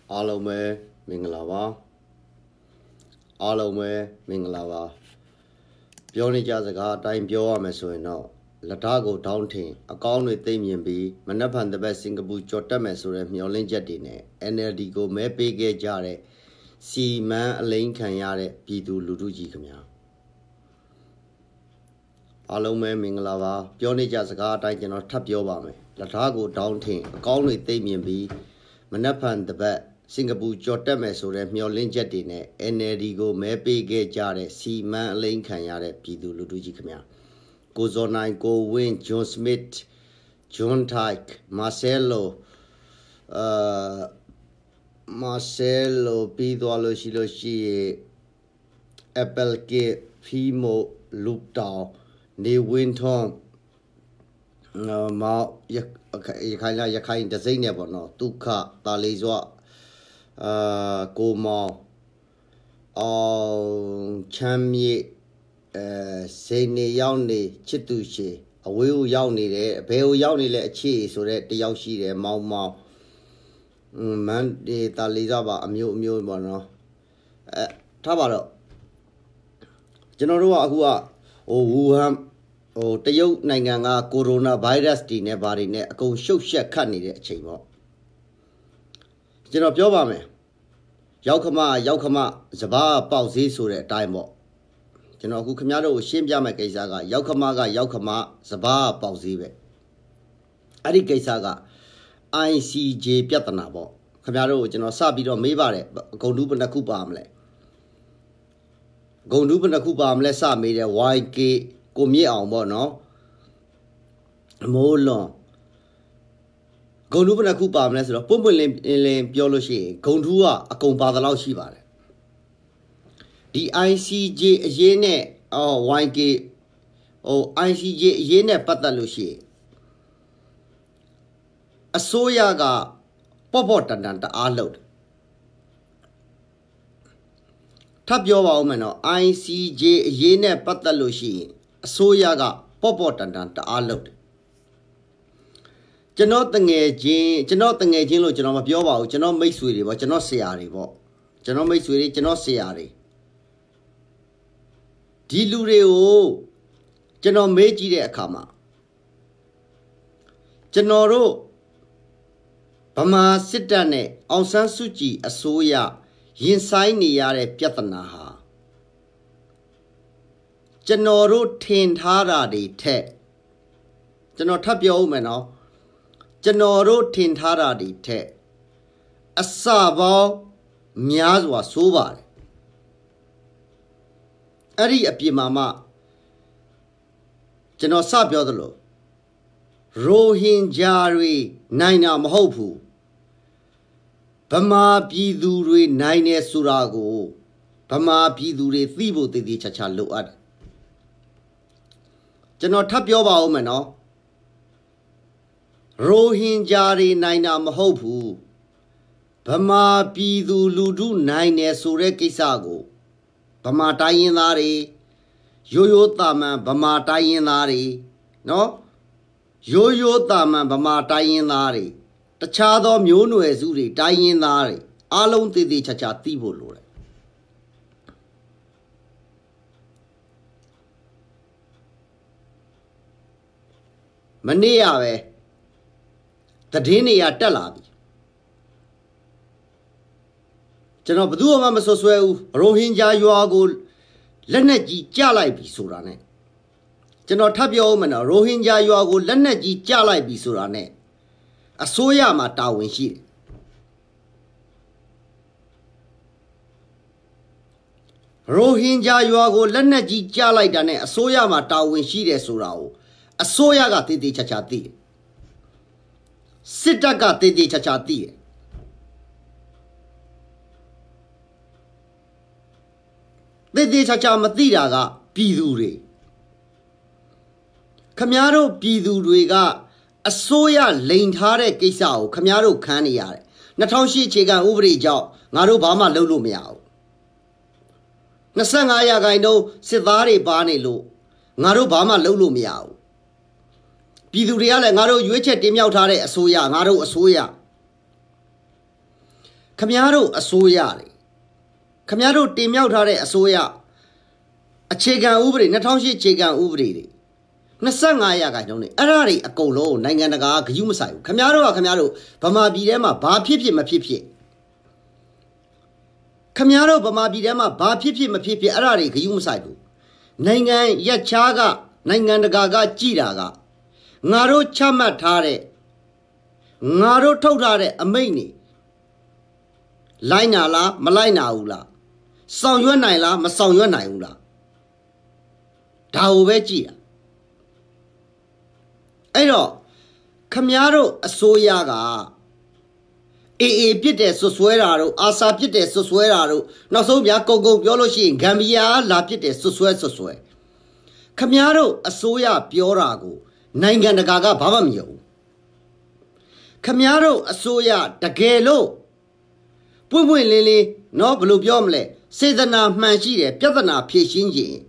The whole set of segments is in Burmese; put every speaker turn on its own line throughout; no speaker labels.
အားလုံးပဲမင်္ဂလာပါအားလုံးပဲမင်္ဂလာပါပြောနေကြစကားအတိုင်းပြောရမယ်ဆိုရင်တော့လက်ထားကိုတောင်းထင်အကောင်းတွေသိမြင်ပြီးမနက်ဖြန်တစ်ပတ်စင်ကာပူကြော်တက်မယ်ဆိုတဲ့မျှော်လင့်ချက်တွေနဲ့ NLD ကိုမဲပေးခဲ့ကြတဲ့စီမံအလိန်ခံရတဲ့ပြည်သူလူထုကြီးခင်ဗျာအားလုံးပဲမင်္ဂလာပါပြောနေကြစကားအတိုင်းကျွန်တော်ထပ်ပြောပါမယ်လက်ထားကိုတောင်းထင်အကောင်းတွေသိမြင်ပြီးမနက်ဖြန်တစ်ပတ်စင်ကာပူကြော်တက်မယ်ဆိုတဲ့မျှော်လင့်ချက်တွေနဲ့ NLD ကိုမဲပေးခဲ့ကြတဲ့စီမံအလိန်ခံရတဲ့ပြည်သူလူထုကြီးခင်ဗျာကိုဇော်နိုင်ကိုဝင်းဂျွန်စမစ်ဂျွန်ထိုက်မာဆယ်လိုပြီးသွားလို့ရှိရင် Apple K ဖီမိုလူတောင်နေဝင်းထွန်းမောင်ရခိုင်တစိမ့်နဲ့ပေါ့နော်ဒုက္ခတာလီစွာကိုမောင်အောင်ချမ်းမြေစိန်နေရောက်နေချစ်သူရှိအဝေးကိုရောက်နေတယ်ဘယ်ကိုရောက်နေလဲအခြေဆိုတဲ့တယောက်ရှိတယ်မောင်မန်ဒီတာလီစွာပါအမျိုးပေါ့နော်ထားပါတော့ကျွန်တော်တို့ကအခုကဝူဟန်တရုတ်နိုင်ငံကကိုရိုနာဗိုင်းရပ်စ်တွေနဲ့ဘာတွေနဲ့အကုန်ရှုပ်ရှက်ခတ်နေတဲ့အချိန်ပေါ့ကျွန်တော်ပြောပါမယ်ရောက်ခမစဘာပေါက်ဈေးဆိုတဲ့အတိုင်းပေါ့ကျွန်တော်အခုခင်ဗျားတို့ကိုရှင်းပြမယ့်ကိစ္စကရောက်ခမစဘာပေါက်ဈေးပဲအဲ့ဒီကိစ္စက ICJ ပြဿနာပေါ့ခင်ဗျားတို့ကိုကျွန်တော်စပြီးတော့မေးပါတယ်ဂုံတူးဘယ်နှခုပါမလဲစမေးတယ် YK ကိုမြင့်အောင်ပေါ့နော်မိုးလွန်ဂုံတူးဘယ်နှခုပါမလဲဆိုတော့ပွန့်လင်းပြောလို့ရှိရင်ဂုံတူးကအကုန်ပါသလောက်ရှိပါတယ်ဒီ ICJ အရေးနဲ့ YK ICJ အရေးနဲ့ပတ်သက်လို့ရှိရင်အစိုးရကပေါ့တန်တအားလုပ်တယ်ထပ်ပြောပါဦးမယ်နော် ICJ အရေးနဲ့ပတ်သက်လို့ရှိရင်အစိုးရကပေါ့တန်တအားလုပ်တယ်ကျွန်တော်တငယ်ချင်းလို့ကျွန်တော်မပြောပါဘူးကျွန်တော်မိတ်ဆွေတွေပေါ့ကျွန်တော်ဆရာတွေပေါ့ကျွန်တော်မိတ်ဆွေတွေကျွန်တော်ဆရာတွေဒီလူတွေကိုကျွန်တော်မေးကြည့်တဲ့အခါမှာကျွန်တော်တို့ဗမာစစ်တပ်နဲ့အောင်ဆန်းစုကြည်အစိုးရရင်ဆိုင်နေရတဲ့ပြဿနာဟာကျွန်တော်တို့ထင်ထားတာတွေထက်ကျွန်တော်ထပ်ပြောဦးမယ်နော်ကျွန်တော်တို့ထင်ထားတာတွေထက်အစပေါင်းများစွာဆိုးပါတယ်အဲ့ဒီအပြင်မှာကျွန်တော်စပြောသလိုရိုဟင်ဂျာတွေနိုင်တာမဟုတ်ဘူးဗမာပြည်သူတွေနိုင်နေဆိုတာကိုဗမာပြည်သူတွေသိဖို့တည်တည်ချာချာလိုအပ်တယ်ကျွန်တော်ထပ်ပြောပါဦးမယ်နော်ရိုဟင်ဂျာတွေနိုင်တာမဟုတ်ဘူးဗမာပြည်သူလူထုနိုင်နေဆိုတဲ့ကိစ္စကိုဗမာတိုင်းရင်းသားတွေရိုးသားမှန်ဗမာတိုင်းရင်းသားတွေနော်ရိုးသားမှန်ဗမာတိုင်းရင်းသားတွေတခြားသောမျိုးနွယ်စုတွေတိုင်းရင်းသားတွေအားလုံးတည်တည်ချာချာသိဖို့လိုတယ်မနေ့ကပဲသတင်းတွေကတက်လာပြီကျွန်တော်ဘယ်သူမှမဆွဲဘူးရိုဟင်ဂျာရွာကိုလက်နက်ကြီးကြလိုက်ပြီဆိုတာနဲ့ကျွန်တော်ထပ်ပြောဦးမယ်နော်ရိုဟင်ဂျာရွာကိုလက်နက်ကြီးကြလိုက်ပြီဆိုတာနဲ့အစိုးရမှာတာဝန်ရှိတယ်ရိုဟင်ဂျာရွာကိုလက်နက်ကြီးကြလိုက်တာနဲ့အစိုးရမှာတာဝန်ရှိတယ်ဆိုတာကိုအစိုးရကတည်တည်ချာချာသိတယ်စစ်တပ်ကတည်တည်ချာချာသိတယ်တည်တည်ချာချာမသိတာကပြည်သူတွေခမားတို့ပြည်သူတွေကအစိုးရလိန်ထားတဲ့ကိစ္စကိုခမားတို့ခံနေရတယ်2008အခြေခံဥပဒေကြောင့်ငါတို့ဘာမှလုပ်လို့မရဘူး25ရာခိုင်နှုန်းစစ်သားတွေပါနေလို့ငါတို့ဘာမှလုပ်လို့မရဘူးပြည်သူတွေကလည်းငါတို့ရွေးချက်တင်မြှောက်ထားတဲ့အစိုးရငါတို့အစိုးရ Camaro a soyari. Camaro Timiotare a soya. A chicken ubri, Natonshi chicken ubri. Nasanga Yaganoni, Arari a colo, Nanganaga, Yumasai. Camaro, Bama Bidema, Ba Pipi, ma Pipi. Camaro, Bama Bidema, Ba Pipi, ma Pipi, Arari, Yumasai. Nangan Yachaga, Nanganaga, Jiraga. Ngaro Chamatare. Ngaro Totare, a mani. Laina la, Malaina ula. Song your naila, Masong your naula. Tao veggia. Ero, Camaro a soyaga. Pite so sueraro, asa pite so sueraro, no so yaco go biology, Gambia la pite so sue. Camaro a soya piorago, Nanganaga babamio. Camaro a soya dagelo. Pui lily, no blue biomle, say the na manchide, piatana pishinji.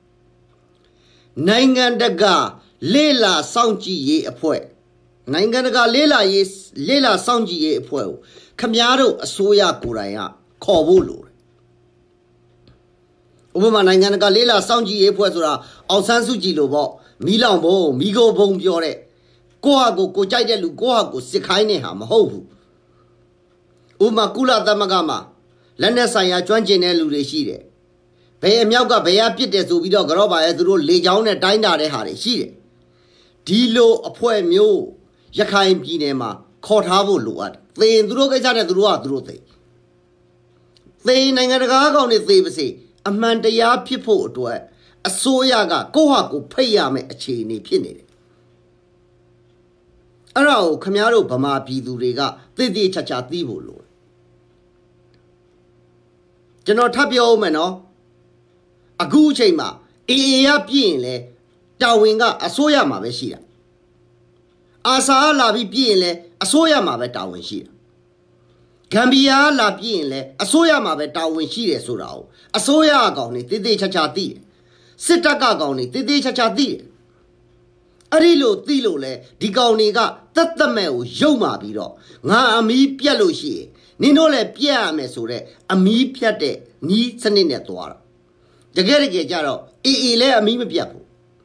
Nanganaga, Lela Soundji ye a poet. Nanganaga Lela is Lela Soundji ye a poet. Camaro a soya curaya, Cobulu. Woman Nanganaga Lela Soundji ye poetura, Alsansuji lobo, Milambo, Migo bone biore. Goago, Gojide Lugoago, Sikaineham, Hobu. Umakula Damagama, Lanasaya, Juanjine Ludeshide. Pay Miaga Baya Pites to Vido Groba as the road lay down at Dina de Harry. She Dilo a poem mule, Yakaim Pinema, caught Havo Luat. They in the Rogazana Druate. They Nanganaga on it, they say, a man de ya people to it, a soyaga, Gohaku, Payame, a chainy pinny. Arao, Camaro, Bama Pidurega, they did chacha divo. General Tapio Mano. A good chamber, Ea Pienle, Dawinga, a soya maveshia. Asa la Pienle, a soya mave Dawin sheer. Gambia la Pienle, a soya mave Dawin sheer surao. A soya goni, Tide chachati. Sitaka goni, Tide chachati. Arilo tilole, Digoniga, Tatameo, Yoma biro. Nga ami pialoshi. Ninole pia mesure, ami piate, ni saninatuara. The Gerrick Jaro, le a mime piapo.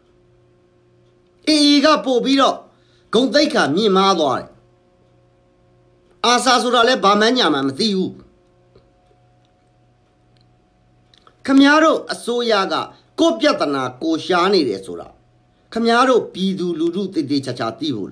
Ega po biro, Gondeka mi madore. Asasura Bamanya Mamthiu Camaro a soyaga, Copiatana, Coshani resura. Camaro pidu luru de chachativo.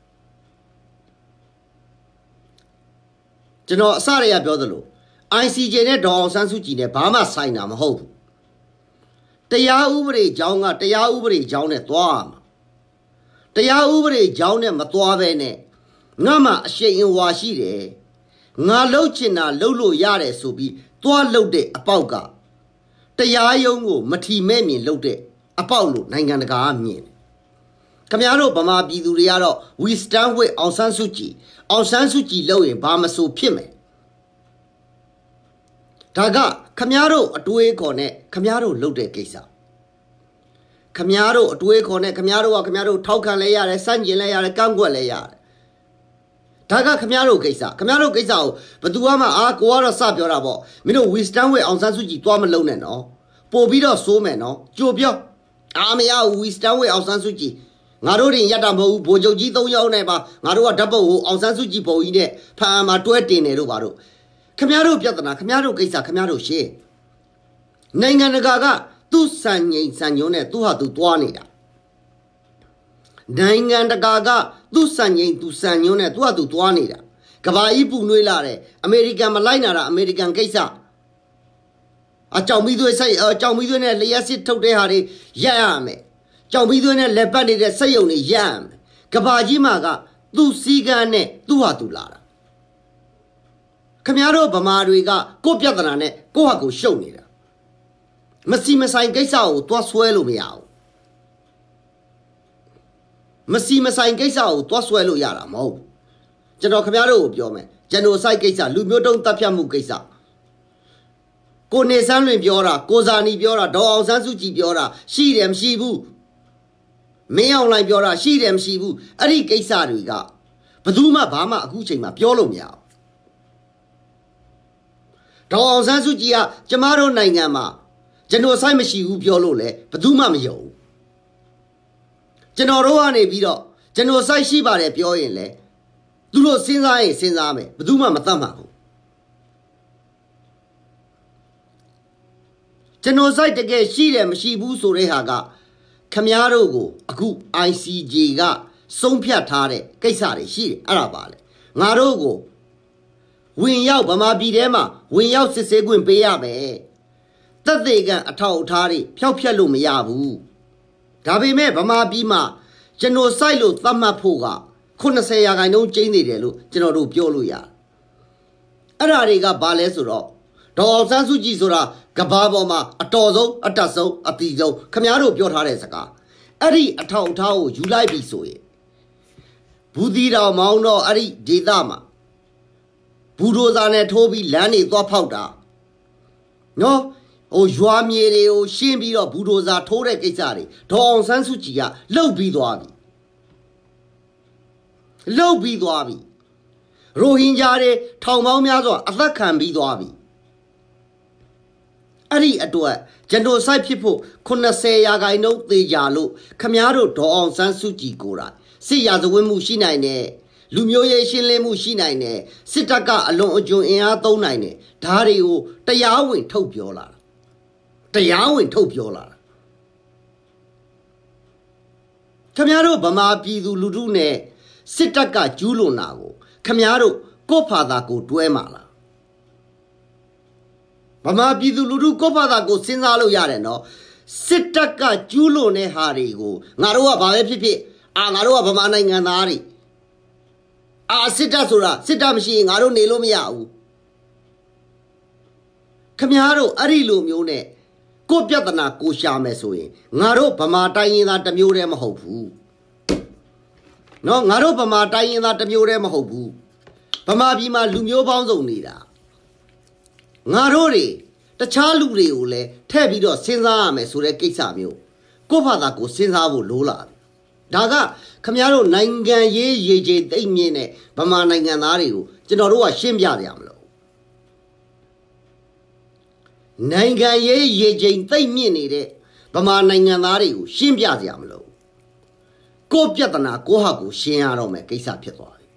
General Saria Biodolo. I see Janet Dawes and Sujine, Bama sign am hope. Taya ubri jaunga, Taya ubri jaune tuam. Taya ubri jaune matuavene. Nama she in washire. Nga lochina lolo yare subi, tua lode apauga. Taya yongo, mati memi lode, apaulo, Nanganaga mean. Camaro Bama Biduriaro, we stand with Aung San Suu Kyi low in Bama so pime. Taga, Camaro a 2 cornet, Camaro loaded Gesa. Camaro a 2 cornet, Camaro, Tauka layer, Sanji layer, Gangua layer. Taga Camaro Gesa, but Duama Aquara Sabiorabo, Mino, we stand with Aung San Suu Kyi, Tuama Lone, no? Pobido Someno, Jobio. Amia, we stand with Aung San Suu Kyi. Narodi Yadamo, Bojoji, Yoneba, Narua double, Aung San Suu Kyi Boine, Pama 20 Nerubaro. Camaro Piatana, Camaro Gesa, Camaro she. Nanganaga, tu Sanye Sanyone, tu Hatu Tuanida. Nanganaga, tu Sanye, tu Sanyone, tu Hatu Tuanida. Kavaipu Nuilare, American Malina, American Gesa. A Chaumidu say, a Chaumidu and Liasit Totehari, Yame. Chaumidu and Lepani de Sayoni, Yam. Kabajimaga, tu Sigane, tu Hatulara. Camaro Bamariga, Copiatane, Coaco Shonida. Massima Sain Gaisao, Tuasuelo Miao. Massima Sain Gaisao, Tuasuelo Yara, Mo. General Camaro, Biome, General Sai Gaisa, Lumio Tapiamu Gaisa. Kone Sanri Biora, Kozani Biora, Dao Sansuji Biora, Shidem Shibu. Meo Line Biora, Shidem Shibu, Ari Gaisa Riga. Paduma Bama, Guchima, Piolo Miao. ဒေါ်အောင်ဆန်းစုကြည်ကကျမတို့နိုင်ငံမှာကျွန်တော်ဆိုင်မရှိဘူးပြောလို့လေဘယ်သူမှမယုံဘူးကျွန်တော်တို့ကနေပြီးတော့ကျွန်တော်ဆိုင်ရှိပါတယ်ပြောရင်လေသူတို့စဉ်းစားရင်စဉ်းစားမယ်ဘယ်သူမှမတတ်မှာဘူးကျွန်တော်ဆိုင်တကယ်ရှိတယ်မရှိဘူးဆိုတဲ့ဟာကခမားတို့ကိုအခု ICJ ကဆုံးဖြတ်ထားတဲ့ကိစ္စတွေရှိတယ်အဲ့ဒါပါလေငါတို့ကိုဝင်ရောက်ဗမာပြည်ထဲမှာဝင်ရောက်စစ်ဆေးခွင့်ပေးရမယ်သက်သေခံအထောက်အထားတွေဖျောက်ဖျက်လို့မရဘူးဒါပေမဲ့ဗမာပြည်မှာကျွန်တော်စိုက်လို့သတ်မှတ်ဖို့က80%ကျင်းနေတယ်လို့ကျွန်တော်တို့ပြောလို့ရတယ်အဲ့ဒါတွေကဘာလဲဆိုတော့ဒေါ်အောင်ဆန်းစုကြည်ဆိုတာကဘာပေါ်မှာအတော်ဆုံးအတတ်ဆုံးအတီဆုံးခမားတို့ပြောထားတဲ့စကားအဲ့ဒီအထောက်အထားကိုယူလိုက်ပြီဆိုရင်ဘူးသီးတော်မောင်းတော့အဲ့ဒီဒေသမှာဘူဒိုဇာနဲ့ထိုးပြီးလမ်းတွေသွားဖောက်တာနော်ဟိုရွာမြေတွေကိုရှင်းပြီးတော့ဘူဒိုဇာထိုးတဲ့ကိစ္စတွေဒေါ်အောင်ဆန်းစုကြည်ကလှုပ်ပြီးသွားပြီရိုဟင်ဂျာတွေထောင်ပေါင်းများစွာအသက်ခံပြီးသွားပြီအဲ့ဒီအတွက်ကျွန်တော်စိုက်ဖြစ်ဖို့80%သေကြလို့ခမားတို့ဒေါ်အောင်ဆန်းစုကြည်ကိုယ်တိုင်စစ်ရာဇဝတ်မှုရှိနိုင်တယ်လူမျိုးရေးရှင်းလင်းမှုရှိနိုင်တယ်စစ်တပ်ကအလွန်အကျွံအင်အားသုံးနိုင်တယ်ဒါတွေကိုတရားဝင်ထုတ်ပြောလာတာခမားတို့ဗမာပြည်သူလူထုနဲ့စစ်တပ်ကကျူးလွန်တာကိုခမားတို့ကိုယ့်ဖာသာကိုတွဲမှာလားဗမာပြည်သူလူထုကိုယ့်ဖာသာကိုစဉ်းစားလို့ရတယ်နော်စစ်တပ်ကကျူးလွန်တဲ့ဟာတွေကိုငါတို့ကဘာပဲဖြစ်ဖြစ်ငါတို့ကဗမာနိုင်ငံသားတွေစစ်တပ်ဆိုတာစစ်တပ်မရှိရင်ငါတို့နေလို့မရဘူးခမားတို့အဲ့ဒီလိုမျိုးနဲ့ကိုပြဿနာကိုရှာမယ်ဆိုရင်ငါတို့ဗမာတိုင်းရင်းသားတစ်မျိုးတည်းမဟုတ်ဘူးနော်ငါတို့ဗမာတိုင်းရင်းသားတစ်မျိုးတည်းမဟုတ်ဘူးဗမာပြည်မှာလူမျိုးပေါင်းစုံနေတာငါတို့တွေတခြားလူတွေကိုလည်းထည့်ပြီးတော့စဉ်းစားရမယ်ဆိုတဲ့ကိစ္စမျိုးကိုယ့်ဘာသာကိုစဉ်းစားဖို့လိုလာပြီဒါကခမားတို့နိုင်ငံရေးရေချိန်သိမ့်မြင့်တဲ့ဗမာနိုင်ငံသားတွေကိုကျွန်တော်တို့ကရှင်းပြရမလို့နိုင်ငံရေးရေချိန်သိမ့်မြင့်နေတဲ့ဗမာနိုင်ငံသားတွေကိုရှင်းပြရမလို့ကိုပြဿနာကိုဟာကိုရှင်းရတော့မယ်ကိစ္စဖြစ်သွားပြီ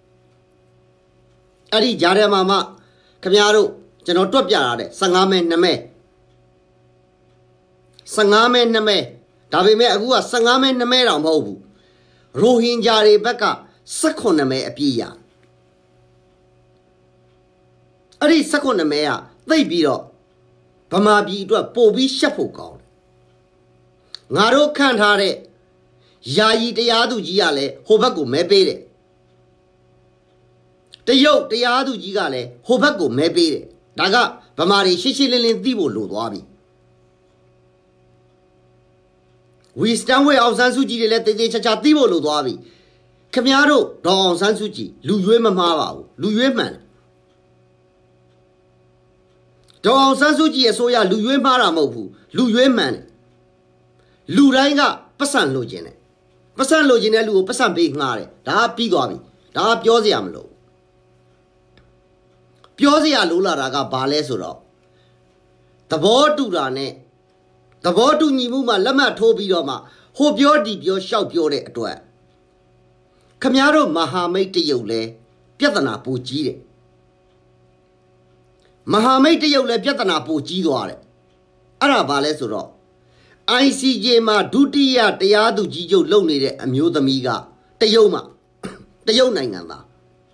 အဲ့ဒီကြားထဲမှာမှခမားတို့ကျွန်တော်တွက်ပြရတဲ့15မဲ2မဲဒါပေမဲ့အခုက15မဲ2မဲတောင်မဟုတ်ဘူးရိုဟင်ဂျာတွေဘက်က18မဲအပြည့်ရအဲ့ဒီ18မဲကသိပ်ပြီးတော့ဗမာပြည်အတွက်ပို့ပြီးရှက်ဖို့ကောင်းတယ်ငါတို့ခန့်ထားတဲ့ယာယီတရားသူကြီးကလည်းဟိုဘက်ကိုမဲပေးတယ်တရုတ်တရားသူကြီးကလည်းဟိုဘက်ကိုမဲပေးတယ်ဒါကဗမာတွေရှင်းရှင်းလင်းလင်းသိဖို့လိုသွားပြီဝီစတန်ဝဲအောင်ဆန်းစုကြည်တွေလည်းတေးသေးချာချာသိဖို့လိုသွားပြီခမားတို့ဒေါ်အောင်ဆန်းစုကြည်လူရွေးမမှားပါဘူးလူရွေးမှန်တယ်ဒေါ်အောင်ဆန်းစုကြည်အစိုးရလူရွေးမှားတာမဟုတ်ဘူးလူရွေးမှန်တယ်လူတိုင်းကပတ်စံလိုချင်တယ်ပတ်စံလိုချင်တဲ့လူကိုပတ်စံပေးငှားတယ်ဒါကပြီးသွားပြီဒါကပြောစရာမလိုပြောစရာလိုလာတာကဘာလဲဆိုတော့သဘောတူတာနဲ့သဘောတူညီမှုမှာလက်မှတ်ထိုးပြီးတော့မှဟိုပြောဒီပြောရှောက်ပြောတဲ့အတွက်ခမားတို့မဟာမိတ်တရုတ်လဲပြဿနာပိုကြီးတယ်မဟာမိတ်တရုတ်လဲပြဿနာပိုကြီးသွားတယ်အဲ့ဒါဘာလဲဆိုတော့ ICJ မှာဒုတိယတရားသူကြီးချုပ်လုပ်နေတဲ့အမျိုးသမီးကတရုတ်နိုင်ငံသား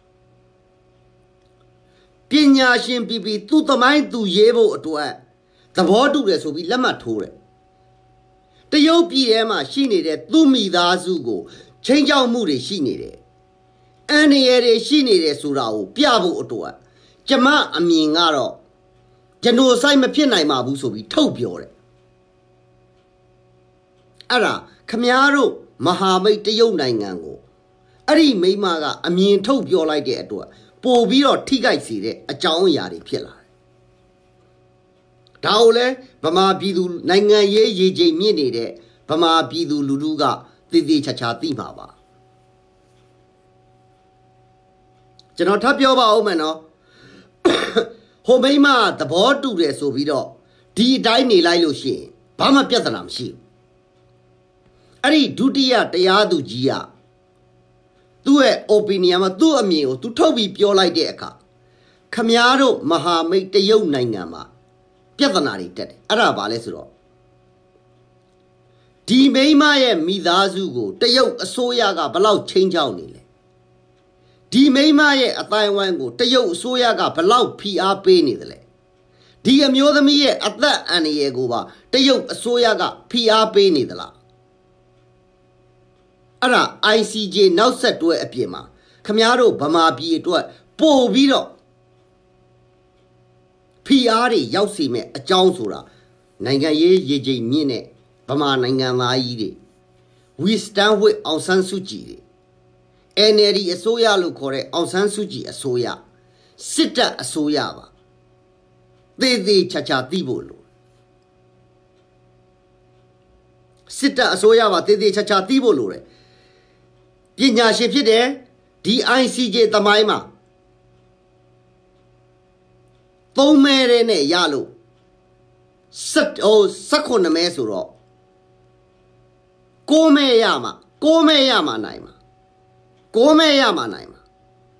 ပညာရှင်ပြီးသူ့သမိုင်းသူရေးဖို့အတွက်သဘောတူတယ်ဆိုပြီးလက်မှတ်ထိုးတယ်တရုတ်ပြည်ထဲမှာရှိနေတဲ့သူ့မိသားစုကိုချိန်ချောက်မှုတွေရှိနေတယ်အန္တရာယ်တွေရှိနေတယ်ဆိုတာကိုပြဖို့အတွက်ကျမအမြင်ကတော့ကျွန်တော်ဆိုင်မဖြစ်နိုင်ပါဘူးဆိုပြီးထုတ်ပြောတယ်အဲ့ဒါခမားတို့မဟာမိတ်တရုတ်နိုင်ငံကိုအဲ့ဒီမိမကအမြင်ထုတ်ပြောလိုက်တဲ့အတွက်ပို့ပြီးတော့ထိခိုက်စေတဲ့အကြောင်းအရာတွေဖြစ်လာတယ်ဒါကိုလည်းဗမာပြည်သူနိုင်ငံရေးရေချိန်မြင့်နေတဲ့ဗမာပြည်သူလူထုကသေသေးချာချာသိမှာပါကျွန်တော်ထပ်ပြောပါဦးမယ်နော်ဟိုမိမသဘောတူတယ်ဆိုပြီးတော့ဒီအတိုင်းနေလိုက်လို့ရှိရင်ဘာမှပြဿနာမရှိဘူးအဲ့ဒီဒုတိယတရားသူကြီးကသူ့ရဲ့ opinion မှာသူ့အမြင်ကိုသူထုတ်ပြီးပြောလိုက်တဲ့အခါခမားတို့မဟာမိတ်တရုတ်နိုင်ငံမှာပြဿနာတွေတက်တယ်အဲ့ဒါဘာလဲဆိုတော့ဒီမိမရဲ့မိသားစုကိုတရုတ်အစိုးရကဘလောက်ချင်းချောက်နေလဲဒီမိမရဲ့အတိုင်းဝိုင်းကိုတရုတ်အစိုးရကဘလောက်ဖိအားပေးနေတယ်လဲဒီအမျိုးသမီးရဲ့အသက်အန္တရာယ်ကိုပါတရုတ်အစိုးရကဖိအားပေးနေသလားအဲ့ဒါ ICJ နောက်ဆက်တွဲအပြင်မှာခမားတို့ဗမာပြည်အတွက်ပို့ပြီးတော့ဖိအားတွေရောက်စီမဲ့အကြောင်းဆိုတာနိုင်ငံရေးရေချိန်မြင့်တဲ့ဗမာနိုင်ငံသားကြီးတွေ We stand with အောင်ဆန်းစုကြည်တွေ NLD အစိုးရလို့ခေါ်တဲ့အောင်ဆန်းစုကြည်အစိုးရစစ်တပ်အစိုးရပါသေသေးချာချာသိဖို့လို့စစ်တပ်အစိုးရပါသေသေးချာချာသိဖို့လို့တယ်ပညာရှင်ဖြစ်တယ်ဒီ ICJ သမိုင်းမှာသုံးမဲတဲ့နဲ့ရလို့18မဲဆိုတော့9မဲရမှာ9မဲရမှာနိုင်မှာ9မဲရမှာနိုင်မှာ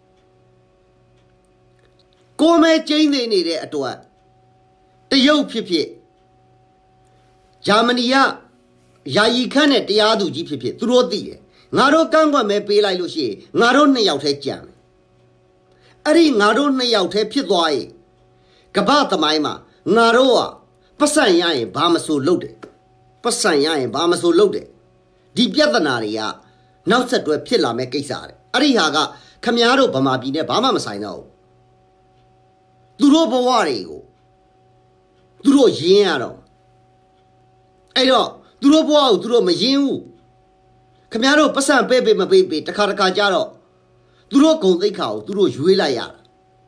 9မဲကျင်းနေနေတဲ့အတွက်တရုတ်ဖြစ်ဖြစ်ဂျာမနီကယာယီခန့်နဲ့တရားသူကြီးဖြစ်ဖြစ်သူတို့သိတယ်ငါတို့ကန့်ကွက်မဲပေးလိုက်လို့ရှိရင်ငါတို့2ယောက်ထဲကြံတယ်အဲ့ဒီငါတို့2ယောက်ထဲဖြစ်သွားရင်ကမ္ဘာသမိုင်းမှာငါတို့ကပတ်စံရရင်ဘာမဆိုလုပ်တယ်ပတ်စံရရင်ဘာမဆိုလုပ်တယ်ဒီပြဿနာတွေကနောက်ဆက်တွဲဖြစ်လာမဲ့ကိစ္စတဲ့အဲ့ဒီဟာကခမားတို့ဗမာပြည်နဲ့ဘာမှမဆိုင်တော့ဘူးသူတို့ဘဝတွေကိုသူတို့ရင်းရတော့အဲ့တော့သူတို့ဘဝကိုသူတို့မရင်းဘူးခမားတို့ပတ်စံပေးမပေးတခါကြတော့သူတို့ဂုံသိက္ခာကိုသူတို့ရွေးလိုက်ရတာ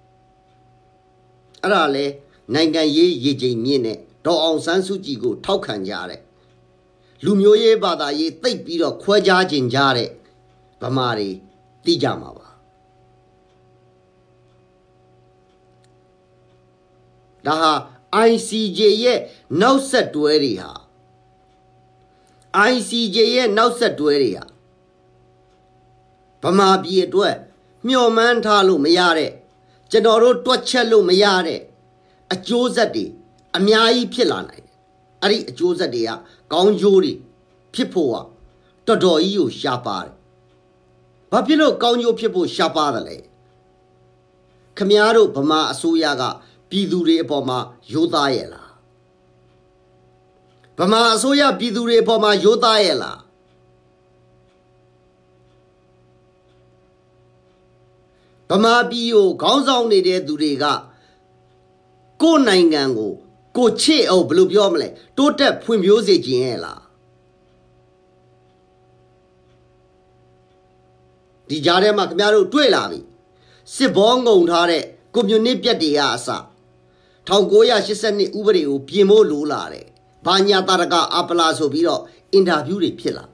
အဲ့ဒါလေနိုင်ငံရေးရေချိန်မြင့်နဲ့ဒေါ်အောင်ဆန်းစုကြည်ကိုထောက်ခံကြတဲ့လူမျိုးရေးဘာသာရေးသိပ်ပြီးတော့ခွဲခြားခြင်းကြတဲ့ဗမာတွေသိကြမှာပါဒါဟာ ICJ ရဲ့နောက်ဆက်တွဲတွေဟာ ICJ ရဲ့နောက်ဆက်တွဲတွေဟာဗမာပြည်အတွက်မျှော်မှန်းထားလို့မရတဲ့ကျွန်တော်တို့တွက်ချက်လို့မရတဲ့အကျိုးဆက်တွေအများကြီးဖြစ်လာနိုင်တယ်အဲ့ဒီအကျိုးဆက်တွေကကောင်းကျိုးတွေဖြစ်ဖို့ကတော်တော်ကြီးကိုရှားပါတယ်ဘာဖြစ်လို့ကောင်းကျိုးဖြစ်ဖို့ရှားပါတယ်လဲခမားတို့ဗမာအစိုးရကပြည်သူတွေအပေါ်မှာရိုးသားရဲ့လားဗမာအစိုးရပြည်သူတွေအပေါ်မှာရိုးသားရဲ့လားဗမာပြည်ကိုခေါင်းဆောင်နေတဲ့သူတွေကကိုယ်နိုင်ငံကိုကိုချစ်အောင်ဘယ်လိုပြောမလဲတိုးတက်ဖွံ့ဖြိုးစေခြင်းရဲ့လားဒီကြားထဲမှာခင်ဗျားတို့တွေ့လာပြီစစ်ဘောငုံထားတဲ့ကွန်မြူနစ်ပြတ်တွေကအစ1982ဥပဒေကိုပြင်ဖို့လိုလာတယ်ဘာညာတာရကအပလာဆိုပြီးတော့အင်တာဗျူးတွေဖြစ်လာ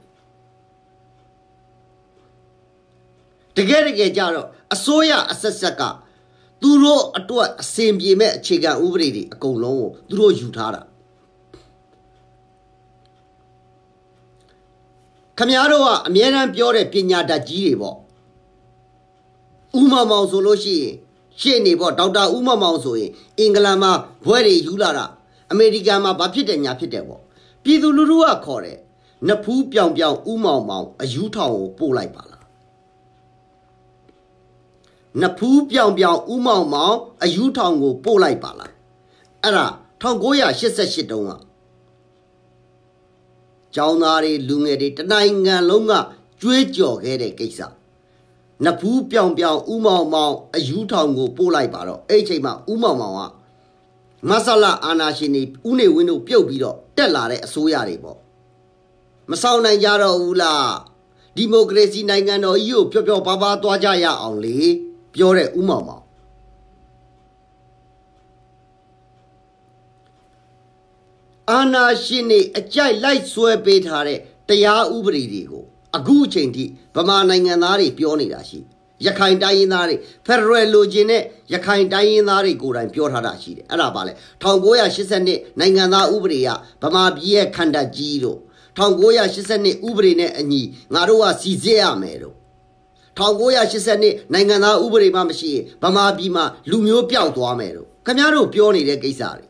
တကယ်ကြတော့အစိုးရအဆက်ဆက်ကသူတို့အတွက်အစင်ပြေမဲ့အခြေခံဥပဒေတွေအကုန်လုံးကိုသူတို့ယူထားတာခမားတို့ကအမြဲတမ်းပြောတဲ့ပညာတတ်ကြီးတွေပေါ့ဦးမောင်မောင်ဆိုလို့ရှိရင်ရှေ့နေပေါ့ဒေါက်တာဦးမောင်မောင်ဆိုရင်အင်္ဂလန်မှာဘွဲတွေယူလာတာအမေရိကန်မှာဘာဖြစ်တယ်ညာဖြစ်တယ်ပေါ့ပြည်သူလူထုကခေါ်တယ်နဖူးပြောင်ဦးမောင်မောင်အယူထောင်ကိုပို့လိုက်ပါလားနဖူးပြောင်ဦးမောင်မောင်အယူထောင်ကိုပို့လိုက်ပါလားအဲ့ဒါ1988တုန်းကကျောင်းသားတွေလူငယ်တွေတနိုင်ငံလုံးကကြွေးကြော်ခဲ့တဲ့ကိစ္စနဖူးပြောင်ဦးမောင်မောင်အယူထောင်ကိုပို့လိုက်ပါတော့အဲ့ချိန်မှာဦးမောင်မောင်ကမဆလာအာနာရှင်တွေဦးနေဝင်းတို့ပြုတ်ပြီးတော့တက်လာတဲ့အစိုးရတွေပေါ့မဆောင်နိုင်ကြတော့ဘူးလားဒီမိုကရေစီနိုင်ငံတော်ကြီးကိုပျော်ပါပါသွားကြရအောင်လေပြောတဲ့ဦးမောင်မောင်အာနာရှင်တွေအကြိုက်လိုက်ဆွဲပေးထားတဲ့တရားဥပဒေတွေကိုအခုအချိန်ထိဗမာနိုင်ငံသားတွေပြောနေတာရှိရခိုင်တိုင်းရင်းသားတွေဖက်ဒရယ်လိုချင်တဲ့ရခိုင်တိုင်းရင်းသားတွေကိုယ်တိုင်ပြောထားတာရှိတယ်အဲ့ဒါပါလေ1982နိုင်ငံသားဥပဒေကဗမာပြည်ရဲ့ခန္ဓာကြီးတို့1982ဥပဒေနဲ့အညီငါတို့ကစီစစ်ရမယ်တို့1982နိုင်ငံသားဥပဒေမှမရှိရင်ဗမာပြည်မှာလူမျိုးပျောက်သွားမယ်တို့ခင်ဗျားတို့ပြောနေတဲ့ကိစ္စတွေ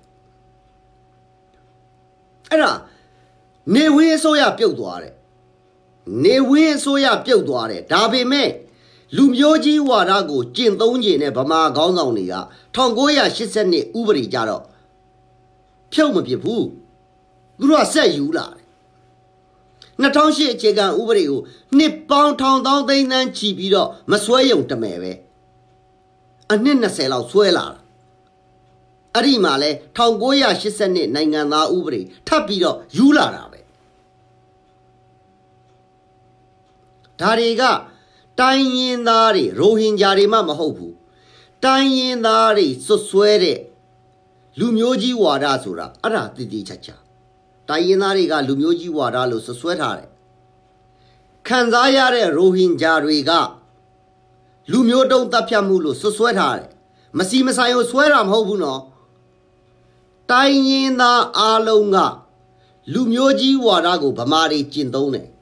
အဲ့ဒါနေဝင်းအစိုးရပြုတ်သွားတယ်နေဝင်းအစိုးရပြုတ်သွားတယ်ဒါပေမဲ့လူမျိုးကြီးဝါဒကိုကျင့်သုံးခြင်းနဲ့ဗမာခေါင်းဆောင်တွေက1982ဥပဒေကြတော့ဖြုတ်မပြစ်ဘူးသူတို့ကဆက်ယူလာတယ်2008အခြေခံဥပဒေကိုနှစ်ပေါင်းထောင်သောင်းသိန်းသန်းချီပြီးတော့မဆွဲယုံတမယ်ပဲအနှစ်20လောက်ဆွဲလာတာအဲ့ဒီမှာလဲ1982နိုင်ငံသားဥပဒေထပ်ပြီးတော့ယူလာတာပဲဒါတွေကတိုင်းရင်းသားတွေရိုဟင်ဂျာတွေမှမဟုတ်ဘူးတိုင်းရင်းသားတွေစွတ်စွဲတဲ့လူမျိုးကြီးဝါဒဆိုတာအဲ့ဒါတည်တည်ချာချာတိုင်းရင်းသားတွေကလူမျိုးကြီးဝါဒလို့စွတ်စွဲထားတယ်ခံစားရတဲ့ရိုဟင်ဂျာတွေကလူမျိုးတုံးတပ်ဖြတ်မှုလို့စွတ်စွဲထားတယ်မစီမဆိုင်ကိုစွဲတာမဟုတ်ဘူးနော်တိုင်းရင်းသားအားလုံးကလူမျိုးကြီးဝါဒကိုဗမာတွေကျင့်သုံးတယ်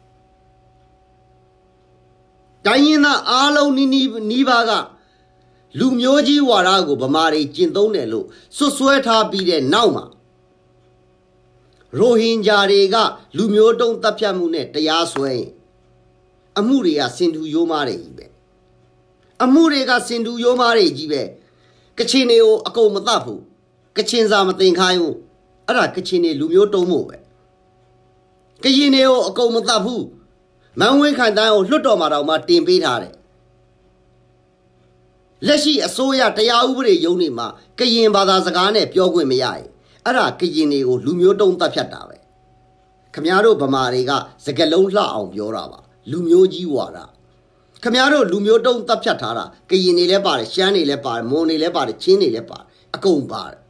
တိုင်းရင်းသားအားလုံးနီးပါးကလူမျိုးကြီးဝါဒကိုဗမာတွေကျင့်သုံးတယ်လို့စွတ်စွဲထားပြီးတဲ့နောက်မှာရိုဟင်ဂျာတွေကလူမျိုးတုံးတပ်ဖြတ်မှုနဲ့တရားစွဲရင်အမှုတွေကစင်တူရိုးမားတွေကြီးပဲအမှုတွေကစင်တူရိုးမားတွေကြီးပဲကချင်တွေကိုအကုန်မတတ်ဘူးကချင်စာမသင်ခိုင်းဘူးအဲ့ဒါကချင်တွေလူမျိုးတုံးမို့ပဲကရင်တွေကိုအကုန်မတတ်ဘူးမန်ဝင်းခိုင်တိုင်းကိုလွတ်တော်မှာတော့မှတင်ပေးထားတယ်လက်ရှိအစိုးရတရားဥပဒေရုံးတွေမှာကရင်ဘာသာစကားနဲ့ပြောခွင့်မရရင်အဲ့ဒါကရင်တွေကိုလူမျိုးတုံးတပ်ဖြတ်တာပဲခမည်းတော်ဗမာတွေကစကလုံးလှအောင်ပြောတာပါလူမျိုးကြီးဝါဒခမည်းတော်လူမျိုးတုံးတပ်ဖြတ်ထားတာကရင်တွေလည်းပါတယ်ရှမ်းတွေလည်းပါတယ်မွန်တွေလည်းပါတယ်ချင်းတွေလည်းပါတယ်အကုန်ပါတယ်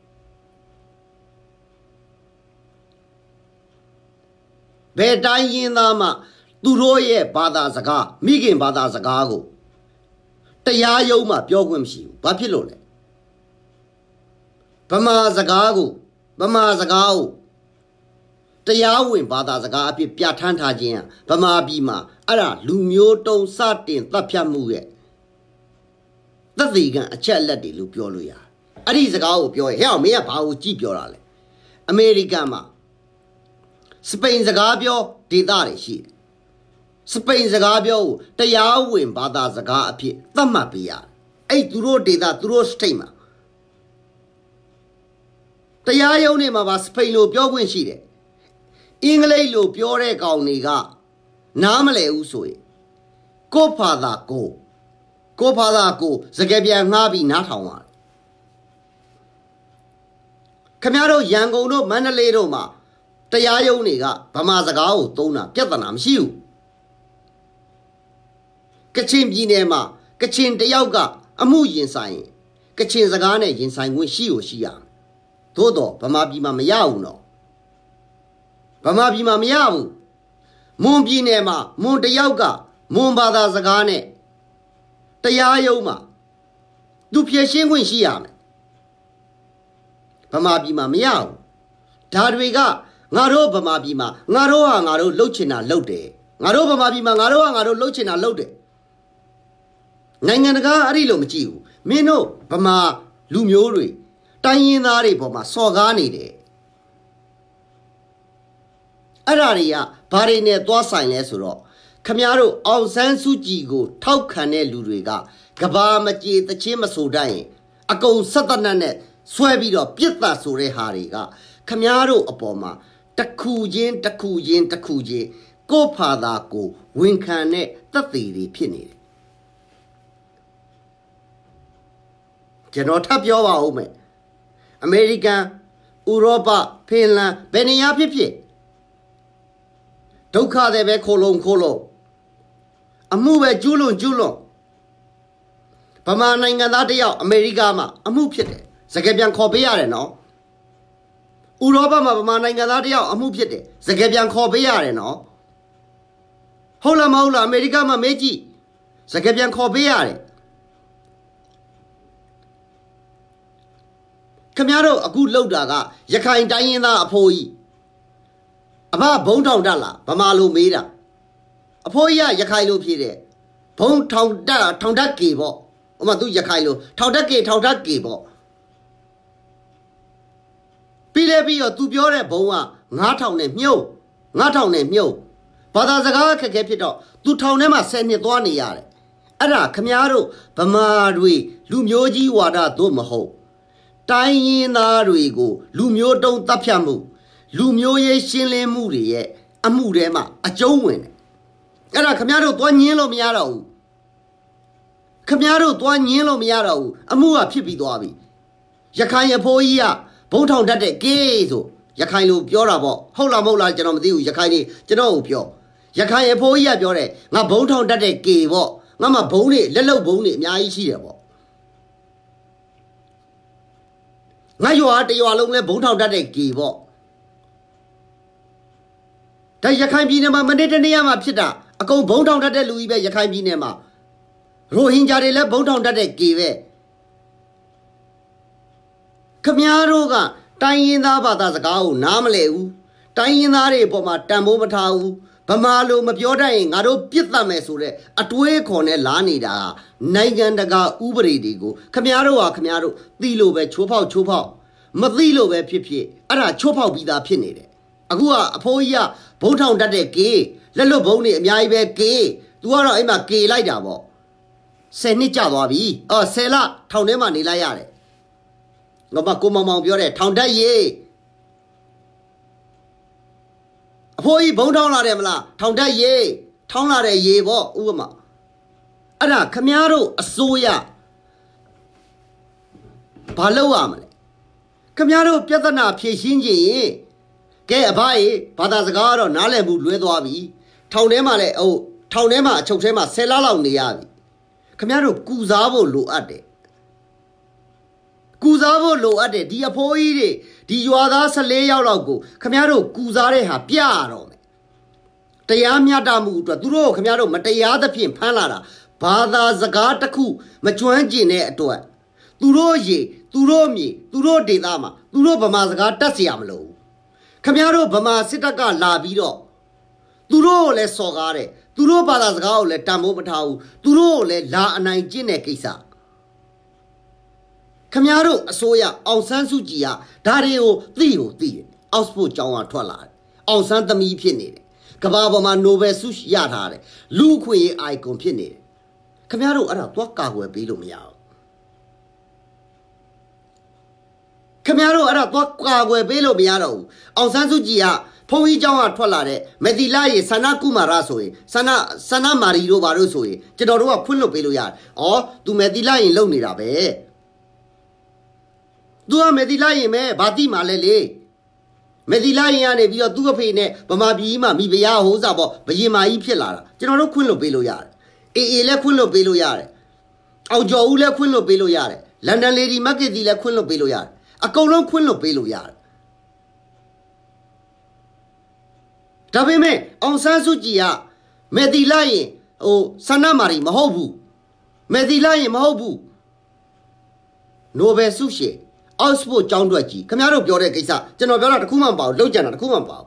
ဘယ်တိုင်းရင်းသားမှသူတို့ရဲ့ဘာသာစကားမိခင်ဘာသာစကားကိုတရားရုံးမှာပြောခွင့်မရှိဘူးဘာဖြစ်လို့လဲဗမာစကားကိုတရားဝင်ဘာသာစကားအဖြစ်ပြဋ္ဌာန်းထားခြင်းဗမာပြည်မှာအဲ့ဒါလူမျိုးတုံးစတင်တပ်ဖြတ်မှုရဲ့သက်သေခံအချက်အလက်တွေလို့ပြောလို့ရတယ်အဲ့ဒီစကားကိုပြောရင်ဟဲ့အောင်မင်းကဘာကိုကြည့်ပြောတာလဲအမေရိကန်မှာစပိန်စကားပြောဒေသတွေရှိတယ်စပိန်စကားပြောကိုတရားဝင်ဘာသာစကားအဖြစ်သတ်မှတ်ပေးရတယ်အဲ့သူတို့ဒေသသူတို့ state မှာတရားရုံးတွေမှာပါစပိန်လိုပြောခွင့်ရှိတယ်အင်္ဂလိပ်လိုပြောတဲ့ကောင်တွေကနားမလည်ဘူးဆိုရင်ကိုယ့်ဘာသာကိုစကားပြန်ငှားပြီးနားထောင်ရတယ်ခင်ဗျားတို့ရန်ကုန်တို့မန္တလေးတို့မှာတရားရုံးတွေကဗမာစကားကိုသုံးတာပြဿနာမရှိဘူးကချင်ပြည်နယ်မှာကချင်တယောက်ကအမှုရင်ဆိုင်ရင်ကချင်စကားနဲ့ရင်ဆိုင်ခွင့်ရှိရမယ်သို့တော့ဗမာပြည်မှာမရဘူးနော်ဗမာပြည်မှာမရဘူးမွန်ပြည်နယ်မှာမွန်တယောက်ကမွန်ဘာသာစကားနဲ့တရားရုံးမှာသူဖြည့်ရှင်းခွင့်ရှိရမယ်ဗမာပြည်မှာမရဘူးဒါတွေကငါတို့ဗမာပြည်မှာငါတို့လှုပ်ချင်တာလှုပ်တယ်ငါတို့ဗမာပြည်မှာငါတို့လှုပ်ချင်တာလှုပ်တယ်နိုင်ငံတကာအဲ့ဒီလိုမကြည့်ဘူးမင်းတို့ဗမာလူမျိုးတွေတိုင်းရင်းသားတွေပေါ်မှာစော်ကားနေတယ်အဲ့ဒါတွေကဘာတွေနဲ့သွားဆိုင်လဲဆိုတော့ခမည်းတော်အောင်ဆန်းစုကြည်ကိုထောက်ခံတဲ့လူတွေကကဘာမကြေတချင်းမဆိုတတ်ရင်အကုန်ဆက်တနတ်နဲ့ဆွဲပြီးတော့ပြစ်တာဆိုတဲ့ဟာတွေကခမည်းတော်အပေါ်မှာတစ်ခုချင်းကိုယ့်ဖာသာကိုဝန်ခံတဲ့သက်သေတွေဖြစ်နေတယ်ကျွန်တော်ထပ်ပြောပါဦးမယ်အမေရိကန်ဥရောပဖင်လန်ဘယ်နေရာဖြစ်ဒုက္ခတွေပဲခိုးလုံးအမှုပဲကျူးလွန်ဗမာနိုင်ငံသားတယောက်အမေရိကမှာအမှုဖြစ်တယ်စကားပြန်ခေါ်ပေးရတယ်နော်ဥရောပမှာဗမာနိုင်ငံသားတယောက်အမှုဖြစ်တယ်စကားပြန်ခေါ်ပေးရတယ်နော်ဟုတ်လားမဟုတ်လားအမေရိကမှာမေးကြည့် Sakabian Kobiari Camaro, a good loader, Yakai Diana, a poi. About Bone Town Dalla, Bamalu Meda. A poya Yakailo Pide. Bone Town that gable. Omadu Yakailo, Taudak gable. Pilebi or Tubiore Boa, Natown and Mio, Natown and Mio. But as a guy can get it up, 2 town Emma send it 1 yard. Ada Camaro, Bamadwi, Lumioji Wada Domaho. Dying Arigo, Lumio don't tapiamu, Lumio ye shinle moody, a moodema, a join. Ada Camaro 1 yellow miaro. Camaro 1 yellow miaro, a mua pipi doabi. Yakaya poia. Bontown that gazo, Yakailo Piorabo, Hola Mola Genomdu, Yakani, Genopio, Yakaya Poia Biore, not Bontown that gave, Mamma Boni, Lello Boni, Yaibo. Now you are lonely Bontown that gave. That Yakai Binema, Manetaniama Pita, a go Bontown that Louis Yakai Binema. Rohinja le Bontown that gave. Camaro, Tying the Batazagao, Namaleu, Tying the Repoma, Tambomatau, Pamalo, Mapiodaing, Ado Pita Mesure, Atue Corne Lanida, Nigandaga, Uberidigo, Camaro, Dilo be Chopa, Madilo be Pipi, Ara Chopa be the Pinade. Agua, Apoia, Botown that gay, Lelo Boni, Miabe gay, Duara Emma gay like Davo. Senichawabi, or Sela, Townema Nilayare. Nobacoma Mount Town Day ye. Poi Bondown Remla, Town Day ye, Town Lare ye, Uma. Ada Camaro, a soya. Paloam Camaro Piatana, Piachinji, Gay a bye, Padazagaro, Nalebu, Luedoabi, Town Emale, oh, Town Emma, Chotema, Selala on the Yavi. Camaro Guzavo lo ade. Guzavo lo ade, dia poire, di yuada sale yaulago, Camaro Guzare ha piaro. Tayamia damu, Duro, Camaro, Matayada Pin Panara, Pada Zagataku, Machuanjine atoa. Duro ye, Duro mi, Duro de Lama, Duro Bamazagata Siamlo. Camaro Bama Sitaka Labido. Duro le sogare, Duro Balazgao le Tamobatau, Duro le La Anangine Kisa. Camaro, Soya, Aung San Suu Kyi, Dario, Theo, Auspo Jawan Twala, Aung San Tami Pinne, Kababa Nove Sush Yatare, Luque Icon Pinne. Camaro, Aratwaka, where Bilumia. Camaro, Aratwaka, where Belomiano, Aung San Suu Kyi, Poi Jawan Twalare, Medilai, Sana Kumarasoi, Sana Marido Barosoi, Jedorua Pulo Beluya, or to Medilai Lonirabe. Dua Medilai me, Bati Malele. Medilai and if you are Dugapine, Bamabima, Mibia Hosabo, Bayima Ipilara, General Quillo Beloyar. Ele Quillo Beloyar. Aujoula Quillo Beloyar. London Lady Magadilla Quillo Beloyar. A colon Quillo Beloyar. Tabeme, Aung San Suu Kyi, Medilai, oh, Sanamari, Mahobu. Medilai, Mahobu. Nove Sushi. Auspo Joundwaji, Camaro Biore Gisa, General Kuman Bao, Lojana Kuman Bao.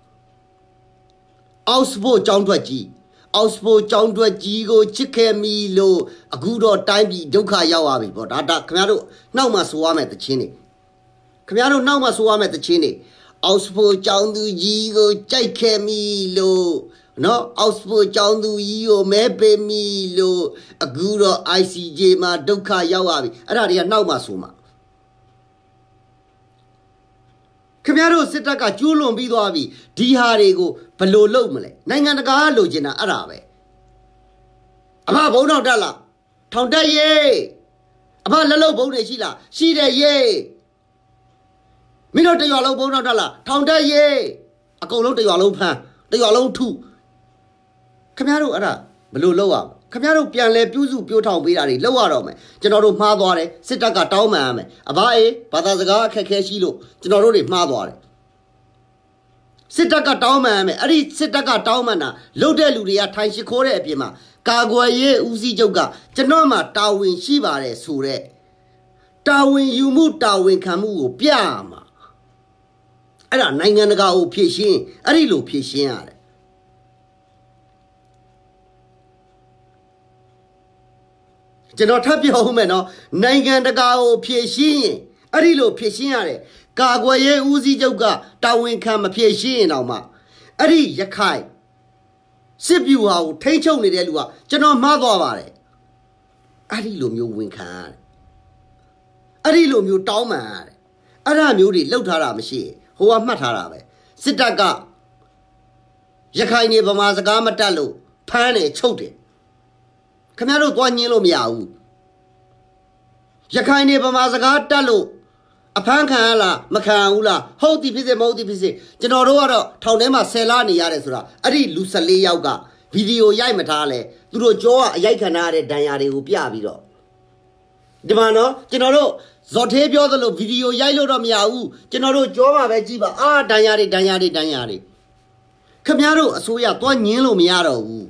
Auspo Joundwaji, go chicken milo, a good old time, Doka Yawabi, but Ada Camaro, now must swam at the chini. Camaro now must swam at the chini. Auspo Joundu go chicken milo. No, Auspo Joundu Yo, Mepe milo, a good old ICJ ma Doka Yawabi, Aradia now masuma. Camaro Sitaka Julon Bidoavi, Diharego, Palo Lomele, Nanganaga Logina Arabe. About Bono Dalla, Tonda ye. About Lalo Boneshila, she de ye. Mino de Yolo Bono Dalla, Tonda ye. A go low to your low pan, the Yolo too. Camaro Ara, Below Loa. Camaro Pianle Puzu Puton Bidari, lower me, General Madore, Sitaka Taumame, Abae, Patazaga Kakeshilo, General Madore. စစ်တပ်ကတောင်းပန်ရမယ်အဲ့ဒီစစ်တပ်ကတောင်းပန်တာလုတ်တဲ့လူတွေကထိုင်ရှိခိုးတဲ့အပြင်မှာကာကွယ်ရေးဦးစီးချုပ်ကကျွန်တော်မှတာဝန်ရှိပါတယ်ဆိုတဲ့တာဝန်ယူမှုတာဝန်ခံမှုကိုပြရမှာအဲ့ဒါနိုင်ငံတကာကိုဖြည့်ရှင်းအဲ့ဒီလိုဖြည့်ရှင်းရတယ်ကျွန်တော်ထပ်ပြောဦးမယ်နော်နိုင်ငံတကာကိုဖြည့်ရှင်းရင်အဲ့ဒီလိုဖြည့်ရှင်းရတယ်ကာကွယ်ရေးဦးစီးချုပ်ကတာဝန်ခံမဖြည့်ရှင်းရင်တော့မှအဲ့ဒီရခိုင်စစ်ဗျူဟာကိုထိန်းချုပ်နေတဲ့လူကကျွန်တော်မှားသွားပါတယ်အဲ့ဒီလိုမျိုးဝန်ခံရတယ်အဲ့ဒီလိုမျိုးတောင်းပန်ရတယ်အဲ့ဒါမျိုးတွေလောက်ထားတာမရှိဟိုကမှတ်ထားတာပဲစစ်တပ်ကရခိုင်နေဗမာစကားမတတ်လို့ဖမ်းတယ်ချုပ်တယ်ခင်ဗျားတို့သွားညင်းလို့မရဘူးရခိုင်နေဗမာစကားတတ်လို့အဖမ်းခံရလားမခံဘူးလားဟုတ်သည်ဖြစ်စေမဟုတ်သည်ဖြစ်စေကျွန်တော်တို့ကတော့ထောင်ထဲမှာ10လနေရတယ်ဆိုတာအဲ့ဒီလူ14ယောက်ကဗီဒီယိုရိုက်မထားလဲသူတို့ကြောကအရိုက်ခံရတဲ့ဒဏ်ရာတွေကိုပြပြီးတော့ဒီမှာနော်ကျွန်တော်တို့ဇော်သေးပြောသလိုဗီဒီယိုရိုက်လို့တော့မရဘူးကျွန်တော်တို့ကြောမှာပဲကြည့်ပါအာဒဏ်ရာတွေခင်ဗျားတို့အစိုးရသွားညင်းလို့မရတော့ဘူး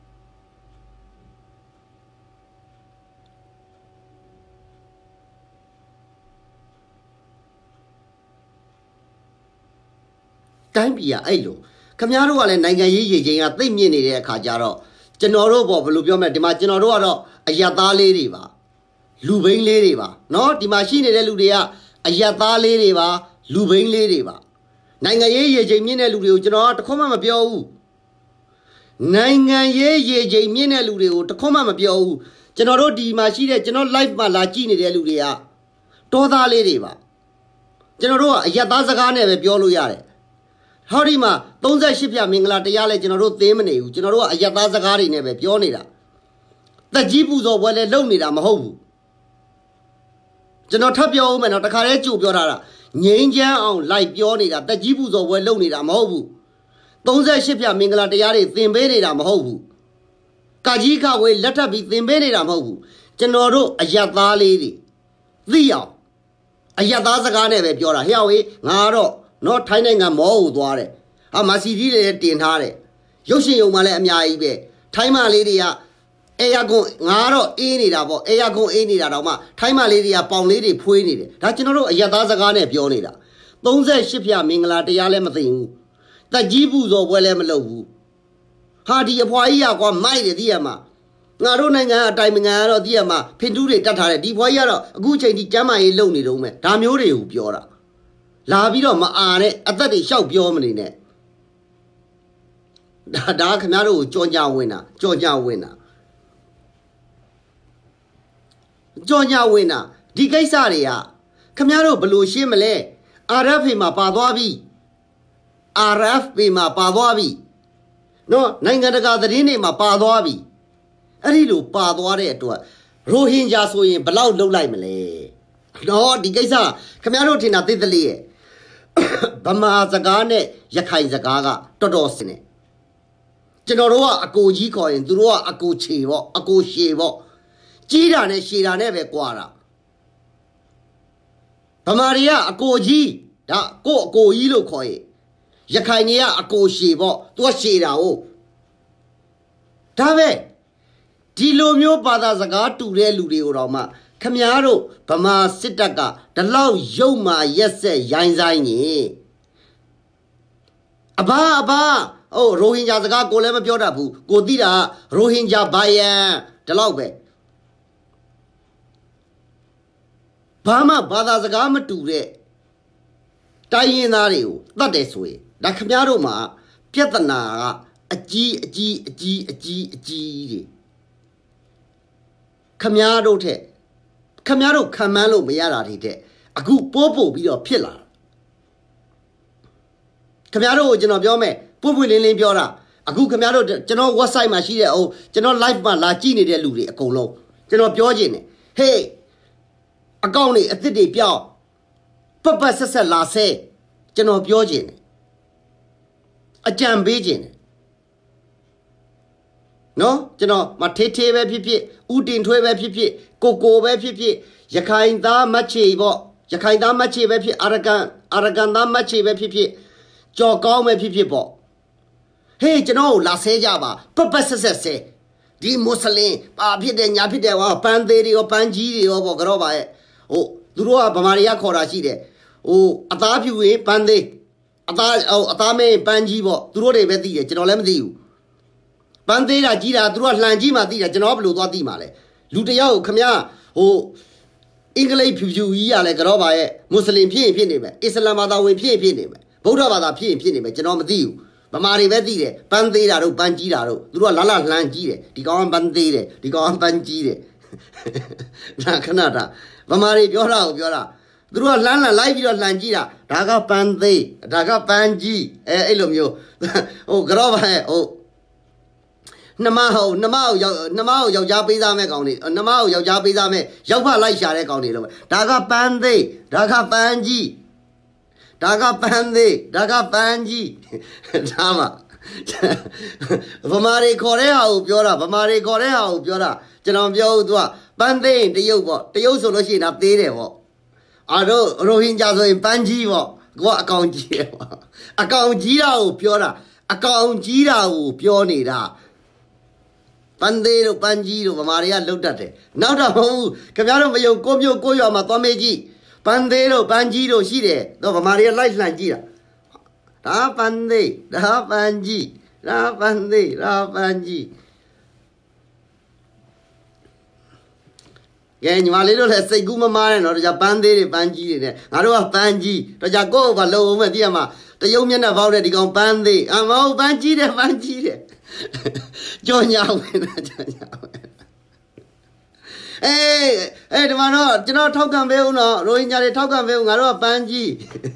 တိုင်းပြည်ကအဲ့လိုခင်ဗျားတို့ကလည်းနိုင်ငံရေးရေချိန်ကသိမ့်မြင့်နေတဲ့အခါကျတော့ကျွန်တော်တို့ပေါ့ဘယ်လိုပြောမလဲဒီမှာကျွန်တော်တို့ကတော့အယက်သားလေးတွေပါလူဘိန်းလေးတွေပါနော်ဒီမှာရှိနေတဲ့လူတွေကအယက်သားလေးတွေပါလူဘိန်းလေးတွေပါနိုင်ငံရေးရေချိန်မြင့်တဲ့လူတွေကိုကျွန်တော်တခွန်းမှမပြောဘူးနိုင်ငံရေးရေချိန်မြင့်တဲ့လူတွေကိုတခွန်းမှမပြောဘူးကျွန်တော်တို့ဒီမှာရှိတဲ့ကျွန်တော် live မှာလာကြည့်နေတဲ့လူတွေကတောသားလေးတွေပါကျွန်တော်တို့ကအယက်သားစကားနဲ့ပဲပြောလို့ရတယ်ဟောဒီမှာ38ပြမင်္ဂလာတရားလဲကျွန်တော်တို့သိမနေဘူးကျွန်တော်တို့ကအယက်သားစကားတွေနဲ့ပဲပြောနေတာတက်ကြီးပူဇော်ပွဲလဲလုံနေတာမဟုတ်ဘူးကျွန်တော်ထပ်ပြောဦးမယ်နော်တခါတည်းကြိုပြောထားတာငိမ့်ချမ်းအောင်လိုက်ပြောနေတာတက်ကြီးပူဇော်ပွဲလုံနေတာမဟုတ်ဘူး38ပြမင်္ဂလာတရားတွေသင်ပေးနေတာမဟုတ်ဘူးကာကြီးခဝေးလက်ထပ်ပြီးသင်ပေးနေတာမဟုတ်ဘူးကျွန်တော်တို့အယက်သားလေးတွေသိအောင်အယက်သားစကားနဲ့ပဲပြောတာဟဲ့ဝေးငါတော့နော်ထိုင်းနိုင်ငံမောကိုသွားတယ်ဟာမာစီကြီးတွေတင်ထားတယ်ရုပ်ရှင်ရုံမှလည်းအများကြီးပဲထိုင်းမလေးတွေကအေယာကွန်ငါတော့အေးနေတာပေါ့အေယာကွန်အေးနေတာတော့မှထိုင်းမလေးတွေကပေါင်လေးတွေဖွေးနေတယ်ဒါကျွန်တော်တို့အယက်သားစကားနဲ့ပြောနေတာ38ပြမင်္ဂလာတရားလည်းမသိဘူးတက်ကြီးပူဇော်ပွဲလည်းမလုပ်ဘူးဟာဒီအဖွားကြီးကွာမိုက်တယ်သိရမှာငါတို့နိုင်ငံအတိုင်းနိုင်ငံကတော့သိရမှာဖင်တူးတွေတတ်ထားတယ်ဒီဖွားကြီးကတော့အခုချိန်ထိကျမ်းမာရေးလုပ်နေတော့မယ်ဒါမျိုးတွေကိုပြောတာလာပြီးတော့မအားနဲ့အသက်တွေရှောက်ပြောမနေနဲ့ဒါခင်ဗျားတို့ကိုကြော်ကြဝင်တာဒီကိစ္စတွေကခင်ဗျားတို့ဘယ်လိုရှင်းမလဲ RFA မှာပါသွားပြီနော်နိုင်ငံတကာသတင်းတွေမှာပါသွားပြီအဲ့ဒီလိုပါသွားတဲ့အတွက်ရိုဟင်ဂျာဆိုရင်ဘယ်လောက်လှုပ်လိုက်မလဲနော်ဒီကိစ္စခင်ဗျားတို့ထင်တာသိသလေးရဲ့ဗမာစကားနဲ့ရခိုင်စကားကတော်တော်စင်တယ်ကျွန်တော်တို့ကအကိုကြီးခေါ်ရင်သူတို့ကအကိုချေပေါ့အကိုရှေပေါ့ကြီးတာနဲ့ရှေတာနဲ့ပဲကွာတာဗမာတွေကအကိုကြီးဒါကိုအကိုကြီးလို့ခေါ်ရင်ရခိုင်တွေကအကိုရှေပေါ့သူကရှေတာဟုတ်ဒါပဲဒီလိုမျိုးဘာသာစကားတူတဲ့လူတွေကိုတော့မှခမည်းတော်ဗမာစစ်တပ်ကဒီလောက်ရုပ်မာရက်ဆက်ရိုင်းဆိုင်နေအဘရိုဟင်ဂျာစကားကိုလည်းမပြောတတ်ဘူးကိုသိတာရိုဟင်ဂျာဘိုင်ယန်ဒီလောက်ပဲဘာမှဘာသာစကားမတူတဲ့တိုင်းရင်းသားတွေကိုတတ်တယ်ဆိုရင်ဒါခမည်းတော်မှာပြဿနာကအကြီးတွေခမည်းတော်ထက်ခမည်းတော်ခံမှန်းလို့မရတာတွေတဲ့အခုပို့ပြီးတော့ဖြစ်လာခမည်းတော်ကိုကျွန်တော်ပြောမယ်ပွင့်လင်းပြောတာအခုခမည်းတော်ကျွန်တော် website မှာရှိတဲ့ကျွန်တော် live မှာလာကြည့်နေတဲ့လူတွေအကုန်လုံးကျွန်တော်ပြောခြင်းနဲ့ဟေးအကောင့်တွေအသစ်တွေပြောင်းပတ်ဆက်လာဆဲကျွန်တော်ပြောခြင်းနဲ့အကြံပေးခြင်းနဲ့နော်ကျွန်တော်မထေးပဲဖြစ်ဖြစ်ဥတင်ထွေးပဲဖြစ်ဖြစ်ကိုပဲဖြစ်ဖြစ်ရခိုင်သားမတ်ချေပေါ့ရခိုင်သားမတ်ချေပဲဖြစ်အာရကန်သားမတ်ချေပဲဖြစ်ဖြစ်ကြော်ကောင်းမဲ့ဖြစ်ပေါ့ဟေးကျွန်တော်ကိုလာဆဲကြပါပတ်ဆက်ဆဲဒီမွတ်စလင်ပါဖြစ်တယ်ညာဖြစ်တယ်ဟာပန်းသေးတွေရောပန်းကြီးတွေရောပေါ့ကတော့ပါရဲ့ဟိုသူတို့ကဗမာတွေကခေါ်တာရှိတယ်ဟိုအသားဖြူရင်ပန်းသေးအသားမဲပန်းကြီးပေါ့သူတို့တွေပဲသိတယ်ကျွန်တော်လည်းမသိဘူးပန်းသေးတာကြီးတာသူတို့ကလှန်ကြီးမှသိတယ်ကျွန်တော်ဘယ်လိုသွားသိမှာလဲလူတယောက်ခမဟိုအင်္ဂလိပ်ဖြူကြီးရလဲကတော့ပါရဲ့မွတ်စလင်ဖြစ်နေမယ်အစ္စလာမ်ဘာသာဝင်ဖြစ်နေမယ်ဗုဒ္ဓဘာသာဖြစ်နေမယ်ကျွန်တော်မသိဘူးဗမာတွေပဲသိတယ်ပန်းသေးတာတို့ပန်းကြီးတာတို့သူတို့ကလာလှန်ကြီးတယ်ဒီကောင်ကပန်းသေးတယ်ဒီကောင်ကပန်းကြီးတယ်ဒါခဏတာဗမာတွေပြောတာကိုပြောတာသူတို့ကလှန်လိုက်ပြီးတော့လှန်ကြီးတာဒါကပန်းသေးဒါကပန်းကြီးအဲ့လိုမျိုးဟိုကတော့ပါဟိုနှမကိုယောက်ျားပေးသားမဲ့ကောင်တွေနှမကိုယောက်ျားပေးသားမဲ့ရောက်ဖလိုက်ရှာတဲ့ကောင်တွေလို့ပဲဒါကပန်းသေးဒါကပန်းကြီးဒါကပန်းသေးဒါကပန်းကြီးဒါမှဗမာတွေခေါ်တဲ့ဟာကိုပြောတာဗမာတွေခေါ်တဲ့ဟာကိုပြောတာကျွန်တော်ပြောဦးသူကပန်းသေးတရုတ်ပေါ့တရုတ်ဆိုလို့ရှိရင်ဒါသေးတယ်ပေါ့အာတို့ရိုဟင်ဂျာဆိုရင်ပန်းကြီးပေါ့ကိုကအကောင်ကြီးတယ်ပေါ့အကောင်ကြီးတာကိုပြောတာအကောင်ကြီးတာကိုပြောနေတာပန်းသေးတို့ပန်းကြီးတို့ဗမာတွေကလှုပ်တတ်တယ်နောက်တော့မဟုတ်ဘူးခင်ဗျားတို့မယုံကိုမျိုးကိုရွာမှာသွားမေးကြည့်ပန်းသေးတို့ပန်းကြီးတို့ရှိတယ်တော့ဗမာတွေကလိုက်လှန်ကြည့်တာဒါပန်းသေးဒါပန်းကြီးဒါပန်းသေးဒါပန်းကြီးကဲညီမလေးတို့လည်းစိတ်ကူးမမားနဲ့တော့ဒါပန်းသေးတွေပန်းကြီးတွေနဲ့ငါတို့ကပန်းကြီးတော့ကြကိုယ့်ဘာလုံအောင်မဲ့သိရမှာတရုံမျက်နှာပေါက်တဲ့ဒီကောင်ပန်းသေးအမဟုတ်ပန်းကြီးတယ်ပန်းကြီးတယ်ကြော်ညာဝင်တာကြော်ညာဝင်အေးဒီမှာတော့ကျွန်တော်ထောက်ခံပေးဦးနော်ရိုဟင်ဂျာတွေထောက်ခံပေးဦးငါတို့ကပန်းကြီး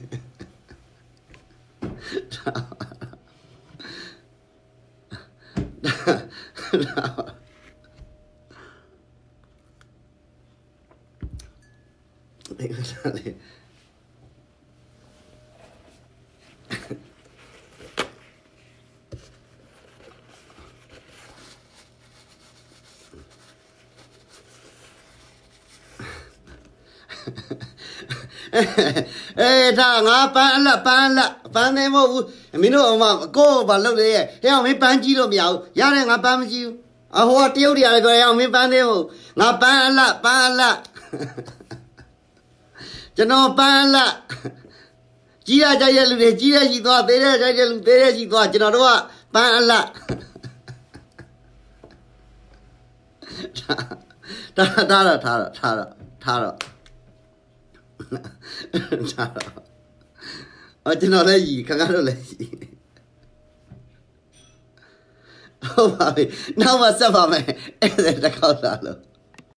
ဒါငါပန်းနေမဟုတ်ဘူးမင်းတို့အမကိုဘာလုပ်လဲဟဲ့အောင်မင်းပန်းကြီးလို့မရဘူးရတယ်ငါပန်းမကြီးဘူးအဟိုကတရုတ်တွေကလည်းပြောရအောင်မင်းပန်းနေမဟုတ်ငါပန်းကျွန်တော်ပန်းကြီးရကြရဲ့လူတွေကြီးရရှိသွားသေးတဲ့ကြရဲ့လူသေးတဲ့ရှိသွားကျွန်တော်တို့ကပန်းထားတော့ကျွန်တော်လည်းကြီးခင်ဗျားတို့လည်းကြီးဟုတ်ပါပြီနောက်မှဆက်ပါမယ်အဲ့ဒါတစ်ခေါက်လာလို့